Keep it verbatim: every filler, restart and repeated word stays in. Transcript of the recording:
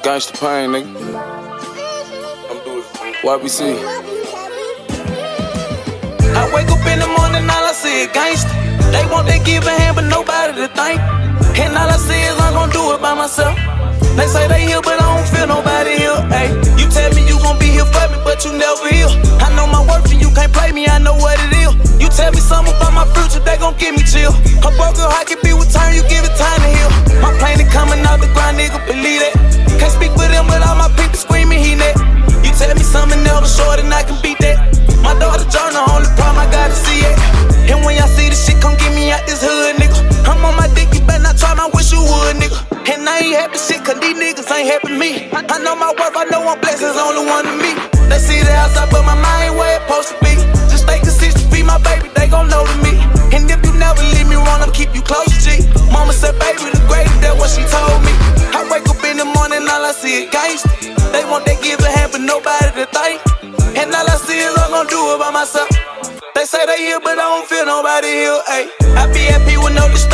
Gangsta pain, nigga. Y B C. I wake up in the morning, all I see is gangsta. They want they give a hand, but nobody to thank. And all I see is I'm gon' do it by myself. They say they here, but I don't feel nobody here. Ay, you tell me you gon' be here for me, but you never here. I know my worth and you can't play me, I know what it is. You tell me something about my future, they gon' give me chill. A broken heart can be with time, you give it time to heal. My plane is coming out the ground, nigga, believe that. Can't speak for them, but all my people screaming, he net. You tell me something never short and I can beat that. My daughter journey, only problem I gotta see it. And when y'all see this shit, come get me out this hood, nigga. I'm on my dick, you better not try, I wish you would, nigga. And I ain't happy shit, cause these niggas ain't happy me. I know my worth, I know I'm blessed, it's only one to me. They see the outside, but my mind ain't where it supposed to be. Just stay consistent, feed my baby, they gon' know to me. And if you never leave me wrong, I'll keep you close, G. Mama said, baby, the greatest, that's what she told me. I wake up in the morning, all I see is gangsta. They want they give a hand, but nobody to thank. And all I see is I'm gon' do it by myself. They say they here, but I don't feel nobody here, ayy. I be happy with no